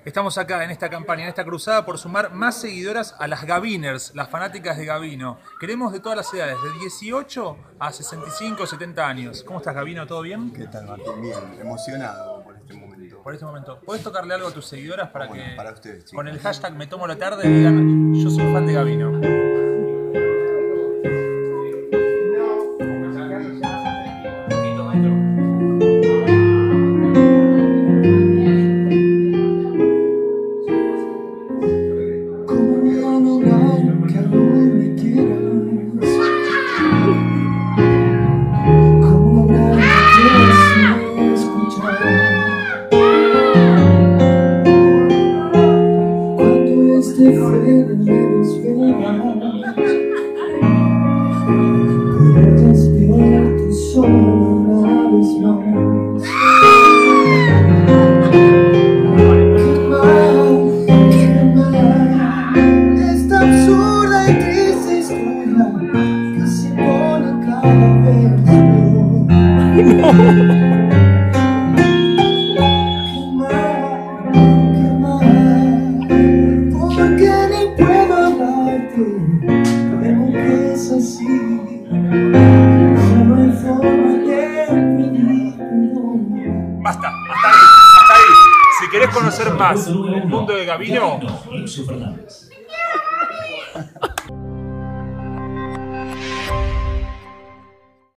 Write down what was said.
Estamos acá en esta campaña, en esta cruzada por sumar más seguidoras a las Gaviners, las fanáticas de Gavino. Queremos de todas las edades, de 18 a 65, 70 años. ¿Cómo estás, Gavino? ¿Todo bien? ¿Qué tal, Martín? Bien, emocionado por este momento. Por este momento. ¿Podés tocarle algo a tus seguidoras para que Para ustedes, chicos, con el hashtag Me Tomo la Tarde digan yo soy fan de Gavino? Esta absurda y triste historia que se pone cada vez peor. Qué mal, porque ni puedo hablarte, creo que es así. Ya no hay forma de pedir perdón. Basta, hasta ahí, hasta ahí. Si querés conocer más el mundo de Gavino,